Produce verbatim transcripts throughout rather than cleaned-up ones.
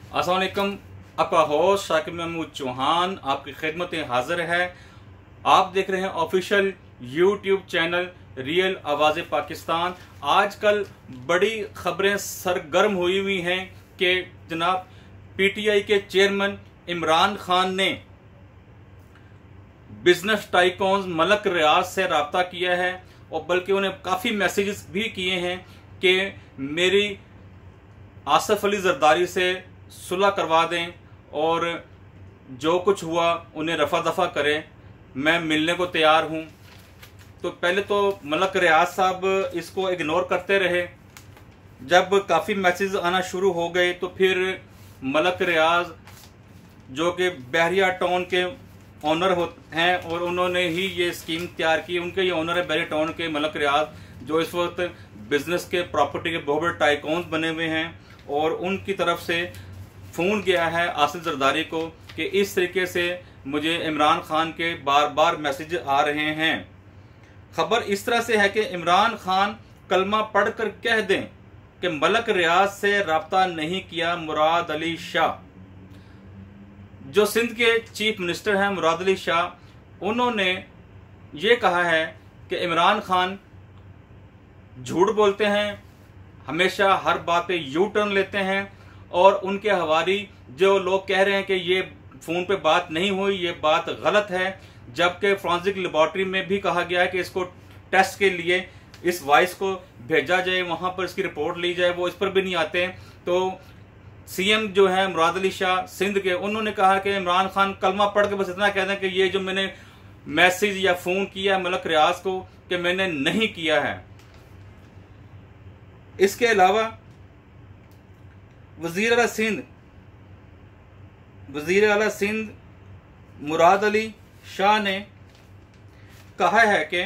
अस्सलाम वालेकुम। आपका होस्ट शाकिर महमूद चौहान आपकी खिदमत में हाजिर है। आप देख रहे हैं ऑफिशियल यूट्यूब चैनल रियल आवाज़ पाकिस्तान। आजकल बड़ी खबरें सरगर्म हुई हुई हैं कि जनाब पीटीआई के चेयरमैन इमरान खान ने बिजनेस टाइकॉन्स मलक रियाज से रब्ता किया है और बल्कि उन्हें काफ़ी मैसेजेस भी किए हैं कि मेरी आसिफ अली जरदारी से सुलह करवा दें और जो कुछ हुआ उन्हें रफा दफा करें, मैं मिलने को तैयार हूं। तो पहले तो मलक रियाज साहब इसको इग्नोर करते रहे। जब काफ़ी मैसेज आना शुरू हो गए तो फिर मलक रियाज जो कि बहरिया टाउन के ऑनर हैं और उन्होंने ही ये स्कीम तैयार की। उनके ये ऑनर है बहरिया टाउन के मलक रियाज, जो इस वक्त बिजनेस के प्रॉपर्टी के बहुत बड़े टाइकॉन्स बने हुए हैं। और उनकी तरफ से फ़ोन गया है आसिफ जरदारी को कि इस तरीके से मुझे इमरान खान के बार बार मैसेज आ रहे हैं। खबर इस तरह से है कि इमरान खान कलमा पढ़कर कह दें कि मलक रियाज से रब्ता नहीं किया। मुराद अली शाह जो सिंध के चीफ मिनिस्टर हैं, मुराद अली शाह, उन्होंने ये कहा है कि इमरान खान झूठ बोलते हैं, हमेशा हर बात पे यू टर्न लेते हैं और उनके हवारी जो लोग कह रहे हैं कि ये फ़ोन पे बात नहीं हुई, ये बात गलत है। जबकि फॉरेंसिक लेबॉर्ट्री में भी कहा गया है कि इसको टेस्ट के लिए इस वॉइस को भेजा जाए, वहाँ पर इसकी रिपोर्ट ली जाए, वो इस पर भी नहीं आते। तो सीएम जो है मुराद अली शाह सिंध के, उन्होंने कहा कि इमरान खान कलमा पढ़ के बस इतना कह दें कि ये जो मैंने मैसेज या फ़ोन किया है मलक रियाज को कि मैंने नहीं किया है। इसके अलावा वज़ीर आला सिंध वज़ीर आला सिंध मुराद अली शाह ने कहा है कि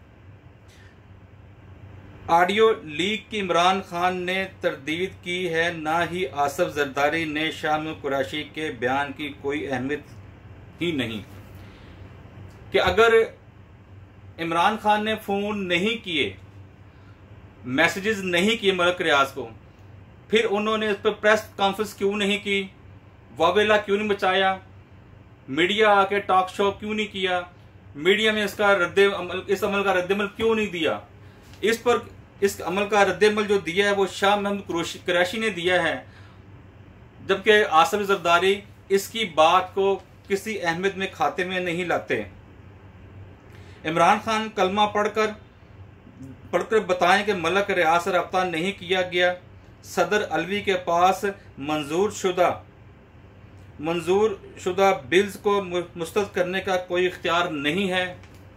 ऑडियो लीक की इमरान खान ने तरदीद की है, ना ही आसिफ जरदारी ने शाह महमूद कुरैशी के बयान की कोई अहमियत ही नहीं। कि अगर इमरान खान ने फ़ोन नहीं किए, मैसेजेस नहीं किए मलक रियाज को, फिर उन्होंने इस पर प्रेस कॉन्फ्रेंस क्यों नहीं की, वावेला क्यों नहीं बचाया, मीडिया आके टॉक शो क्यों नहीं किया, मीडिया में इसका रद्द अमल इस अमल का रद्दमल क्यों नहीं दिया। इस पर इस अमल का रद्दमल जो दिया है वो शाह महमूद कुरैशी ने दिया है, जबकि आसिफ जरदारी इसकी बात को किसी अहमियत में खाते में नहीं लाते। इमरान खान कलमा पढ़कर पढ़कर बताएं कि मलक रियाज से रब्ता नहीं किया गया। सदर अलवी के पास मंजूर शुदा मंजूर शुदा बिल्स को मुस्तरद करने का कोई इख्तियार नहीं है।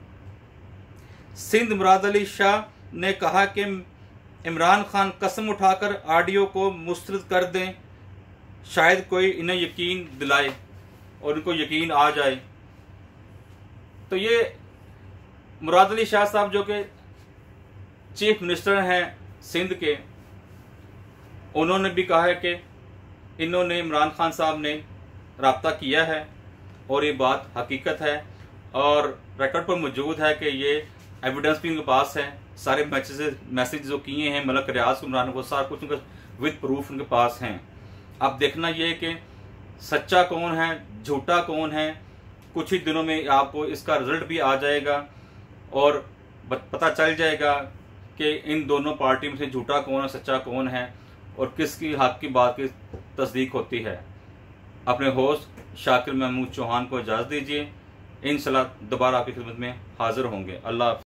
सिंध मुराद अली शाह ने कहा कि इमरान खान कसम उठाकर ऑडियो को मुस्तरद कर दें, शायद कोई इन्हें यकीन दिलाए और इनको यकीन आ जाए। तो ये मुराद अली शाह साहब जो कि चीफ मिनिस्टर हैं सिंध के, उन्होंने भी कहा है कि इन्होंने इमरान खान साहब ने रब्ता किया है और ये बात हकीकत है और रिकॉर्ड पर मौजूद है कि ये एविडेंस भी उनके पास है। सारे मैसेज मैसेज जो किए हैं मलक रियाज को इमरान को, सारा कुछ उनका विद प्रूफ उनके पास हैं। अब देखना ये कि सच्चा कौन है झूठा कौन है, कुछ ही दिनों में आपको इसका रिजल्ट भी आ जाएगा और पता चल जाएगा कि इन दोनों पार्टी में से झूठा कौन है सच्चा कौन है और किसकी हक की बात की तस्दीक होती है। अपने होस्ट शाकिर महमूद चौहान को इजाज़त दीजिए। इंशाल्लाह दोबारा आपकी खिदमत में हाजिर होंगे। अल्लाह।